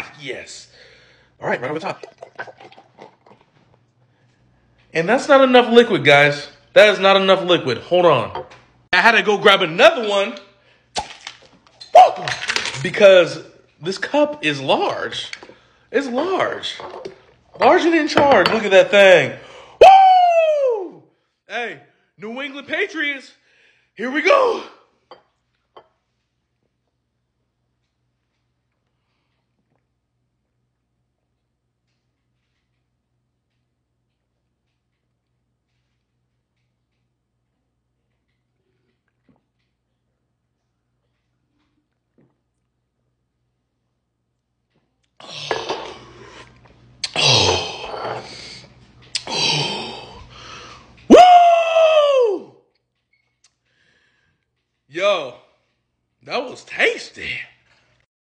Yes. All right, right over top. And that's not enough liquid, guys. That is not enough liquid. Hold on. I had to go grab another one. Woo! Because this cup is large. It's large. Large and in charge. Look at that thing. Woo! Hey, New England Patriots. Here we go. Woo! Yo,